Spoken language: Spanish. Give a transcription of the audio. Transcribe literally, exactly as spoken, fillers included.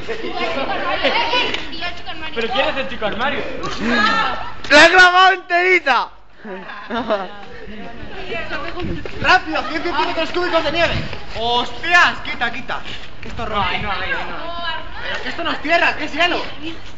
¿Pero quién es el chico armario? ¡La he grabado enterita! ¡Rápido! cien centímetros cúbicos de nieve. ¡Hostias! Quita, quita. Esto No, rompe. ahí no, ahí no. Pero que esto no es tierra, que es hielo.